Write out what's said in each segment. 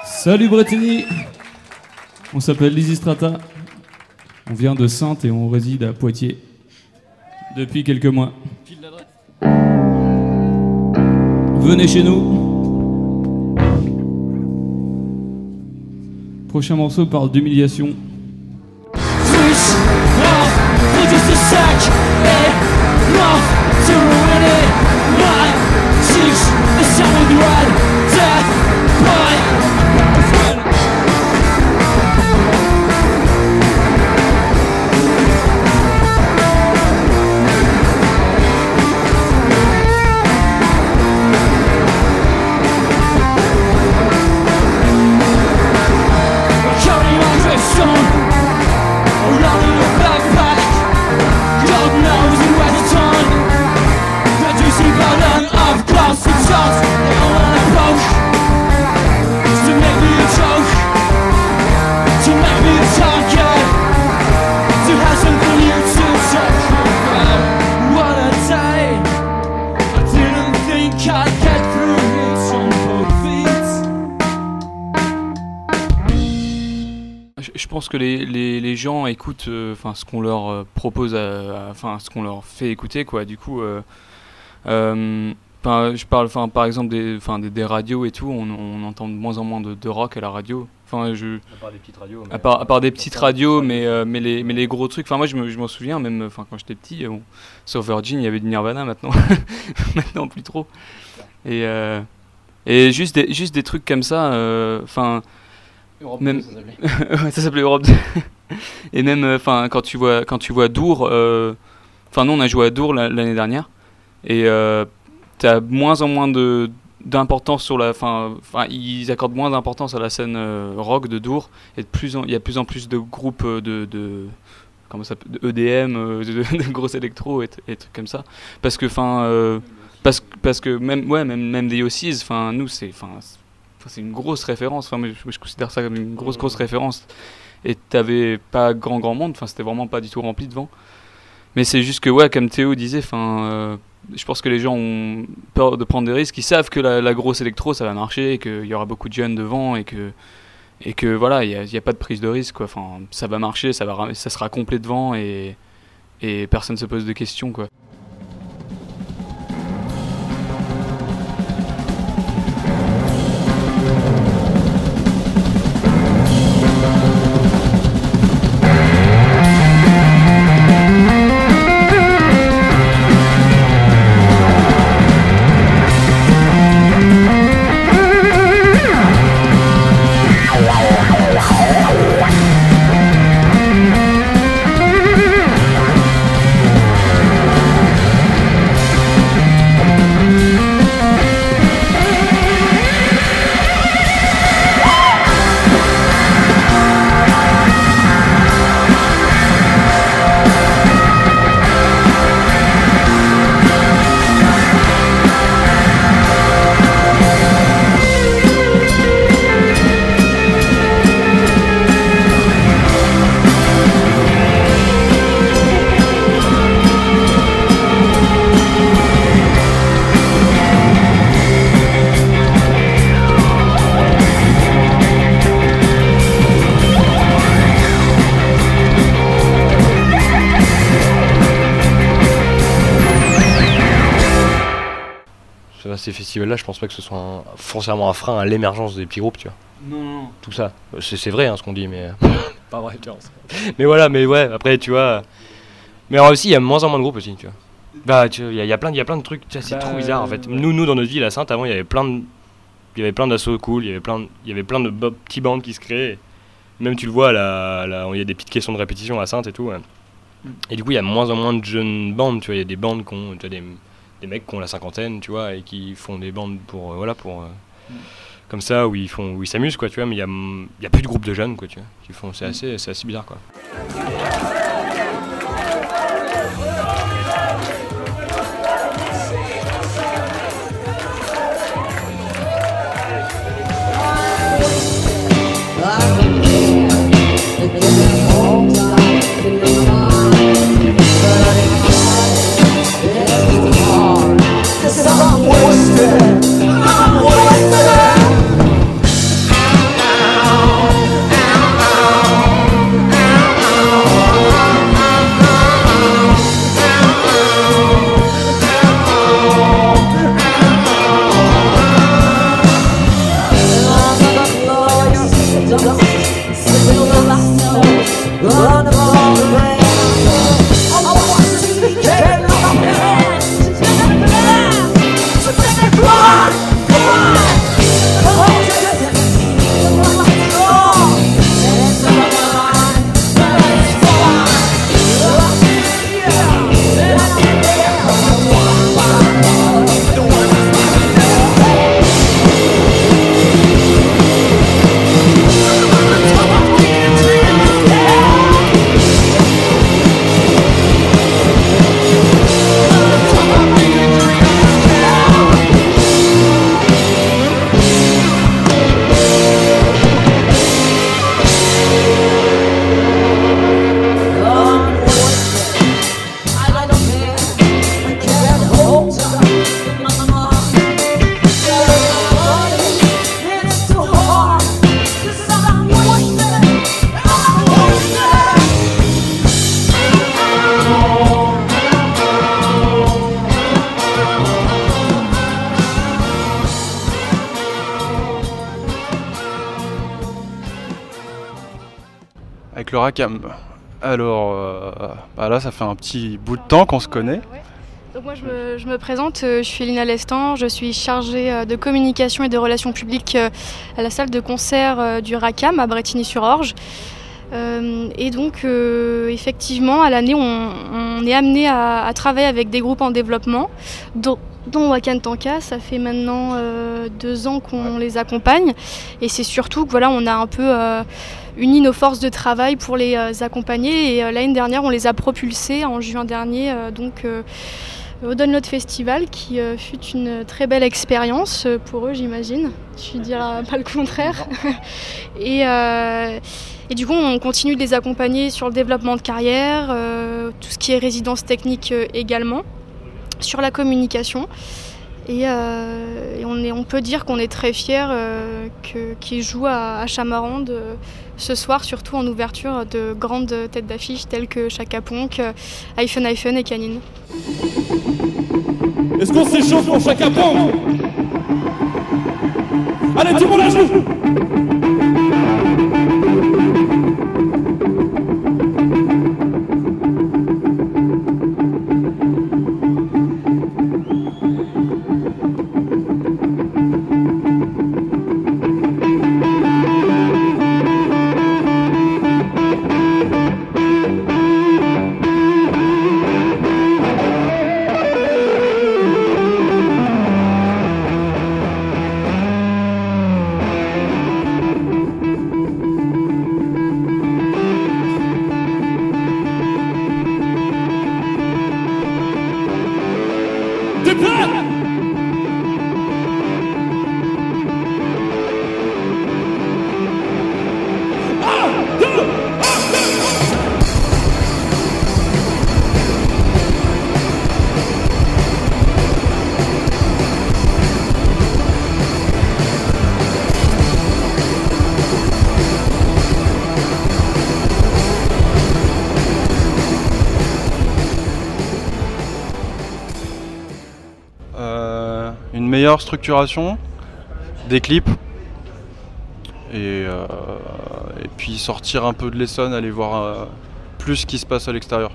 Salut Bretigny. On s'appelle Lysistrata. On vient de Saintes et on réside à Poitiers depuis quelques mois. Venez chez nous. Prochain morceau parle d'humiliation. Je pense que les gens écoutent ce qu'on leur propose, ce qu'on leur fait écouter, quoi. Du coup, je parle par exemple des radios et tout, on entend de moins en moins de rock à la radio. À part des petites radios. À part des petites radios, mais les gros trucs. Moi, je m'en souviens, même quand j'étais petit, sur Virgin, il y avait du Nirvana maintenant. Maintenant, plus trop. Et juste des trucs comme ça, Europe même 2, ça s'appelait. ouais, ça s'appelait Europe 2. Et même quand tu vois Dour, nous on a joué à Dour l'année dernière et t'as moins en moins d'importance sur la ils accordent moins d'importance à la scène rock de Dour, et il y a de plus en plus de groupes comment ça s'appelle, de EDM, de grosses électro et trucs comme ça, parce que même des Yossies, nous c'est une grosse référence. Moi, je considère ça comme une grosse référence. Et t'avais pas grand monde. C'était vraiment pas du tout rempli devant. Mais c'est juste que, comme Théo disait, je pense que les gens ont peur de prendre des risques. Ils savent que la grosse électro, ça va marcher, et qu'il y aura beaucoup de jeunes devant, et que voilà, il y a pas de prise de risque, quoi. Ça va marcher, ça sera complet devant, et personne se pose de questions, quoi. Ces festivals-là, je pense pas que ce soit foncièrement un frein à l'émergence des petits groupes, tu vois. Non. Tout ça, c'est vrai ce qu'on dit, mais pas vrai, tu vois. Mais voilà, après, tu vois. Mais aussi, il y a moins en moins de groupes aussi, tu vois. Il y a plein de trucs, c'est trop bizarre en fait. Ouais. Nous, dans notre ville à Saintes, avant, il y avait plein d'assauts cool, il y avait plein de petits bandes qui se créaient. Même tu le vois, il y a des petites questions de répétition à Saintes et tout. Ouais. Et du coup, il y a moins en moins de jeunes bandes, tu vois. Il y a des bandes qui ont, tu vois, des mecs qui ont la cinquantaine, tu vois, et qui font des bandes pour comme ça, où ils s'amusent, quoi, tu vois. Mais il y a plus de groupes de jeunes, quoi, tu vois, qui font. C'est assez bizarre, quoi. Avec le Racam. Alors, là, ça fait un petit bout de temps qu'on se connaît. Ouais. Donc moi, je me présente, je suis Elina Lestan, je suis chargée de communication et de relations publiques à la salle de concert du Racam à Brétigny-sur-Orge. Et donc, effectivement, à l'année, on est amené à travailler avec des groupes en développement, dont Wakan Tanka. Ça fait maintenant 2 ans qu'on les accompagne. Et c'est surtout que voilà, on a un peu uni nos forces de travail pour les accompagner. Et l'année dernière, on les a propulsés en juin dernier. Au Download Festival, qui fut une très belle expérience pour eux, j'imagine. Tu diras pas le contraire. Et du coup, on continue de les accompagner sur le développement de carrière, tout ce qui est résidence technique également, sur la communication. Et on peut dire qu'on est très fiers qu'ils jouent à Chamarande ce soir, surtout en ouverture de grandes têtes d'affiche telles que Chaka Ponk, iPhone et Canine. Est-ce qu'on s'échauffe pour Chaka Ponk? Allez, tout le monde la joue! Une meilleure structuration des clips et puis sortir un peu de l'Essonne, aller voir plus ce qui se passe à l'extérieur.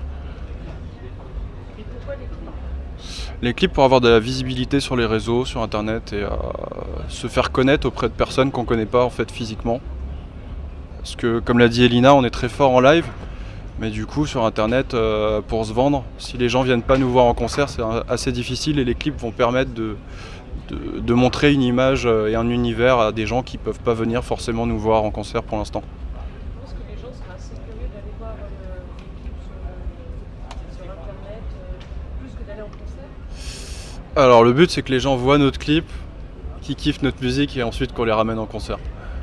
Les clips pour avoir de la visibilité sur les réseaux, sur internet et se faire connaître auprès de personnes qu'on ne connaît pas en fait physiquement. Parce que comme l'a dit Elina, on est très fort en live, mais du coup sur internet pour se vendre, si les gens viennent pas nous voir en concert, c'est assez difficile et les clips vont permettre de montrer une image et un univers à des gens qui peuvent pas venir forcément nous voir en concert pour l'instant. Je pense que les gens seraient assez curieux d'aller voir sur internet plus que d'aller en concert. Alors le but c'est que les gens voient notre clip, qu'ils kiffent notre musique et ensuite qu'on les ramène en concert.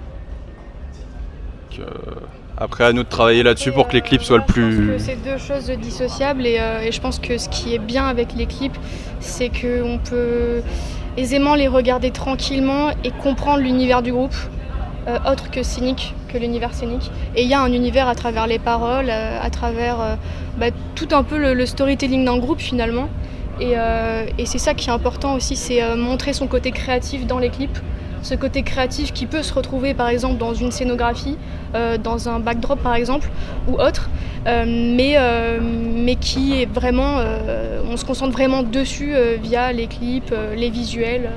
Après à nous de travailler là-dessus pour que les clips soient le plus... Je pense que c'est 2 choses dissociables et je pense que ce qui est bien avec les clips, c'est qu'on peut aisément les regarder tranquillement et comprendre l'univers du groupe, autre que scénique, que l'univers scénique. Et il y a un univers à travers les paroles, à travers tout un peu le storytelling d'un groupe finalement. Et c'est ça qui est important aussi, c'est montrer son côté créatif dans les clips. Ce côté créatif qui peut se retrouver par exemple dans une scénographie, dans un backdrop par exemple, ou autre, mais qui est vraiment, on se concentre vraiment dessus via les clips, les visuels.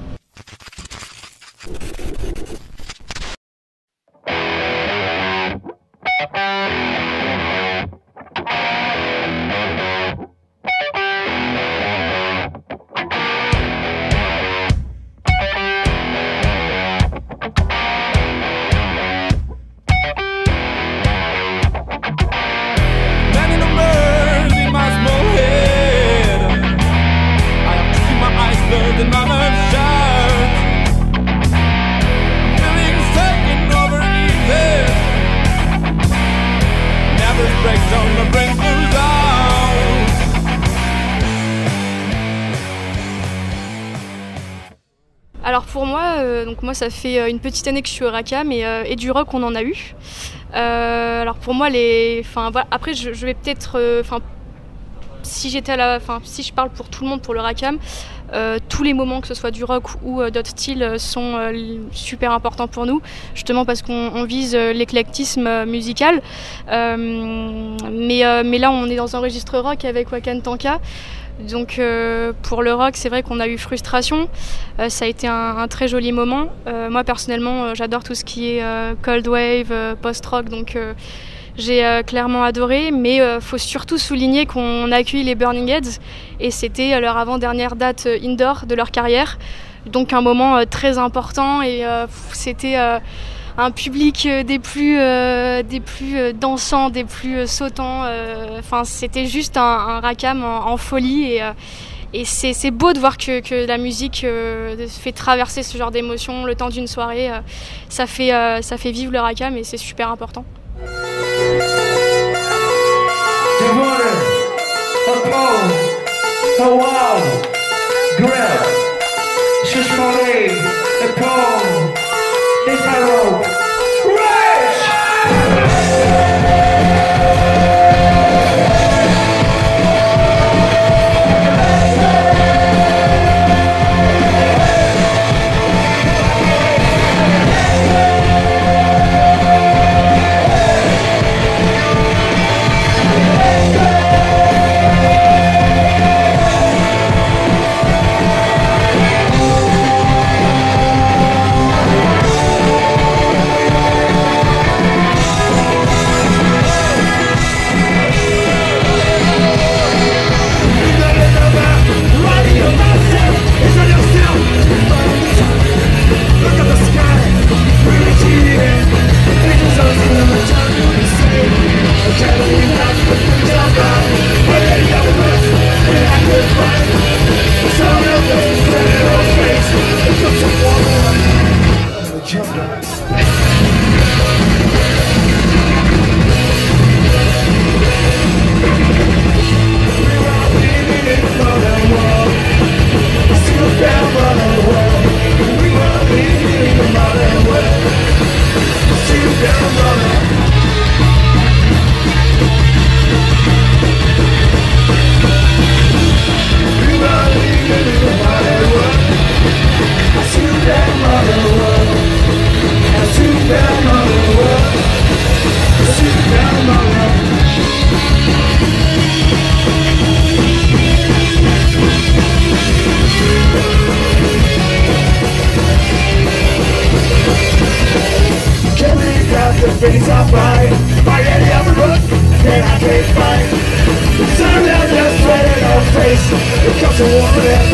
Alors pour moi, donc moi ça fait une petite année que je suis au Racam et du rock on en a eu. Alors pour moi voilà, après je vais peut-être, si j'étais si je parle pour tout le monde pour le Racam, tous les moments, que ce soit du rock ou d'autres styles, sont super importants pour nous, justement parce qu'on vise l'éclectisme musical. Mais là, on est dans un registre rock avec Wakan Tanka. Donc pour le rock, c'est vrai qu'on a eu Frustration, ça a été un très joli moment. Moi personnellement, j'adore tout ce qui est cold wave, post-rock, donc j'ai clairement adoré, mais faut surtout souligner qu'on a accueilli les Burning Heads et c'était leur avant-dernière date indoor de leur carrière, donc un moment très important et c'était un public des plus dansants, des plus sautants. Enfin, c'était juste un Rakam en folie et c'est beau de voir que la musique fait traverser ce genre d'émotions le temps d'une soirée. Ça fait vivre le Rakam et c'est super important. Things are fine, by any other road that I can't find. Some of them just sweat in our face, it comes to war.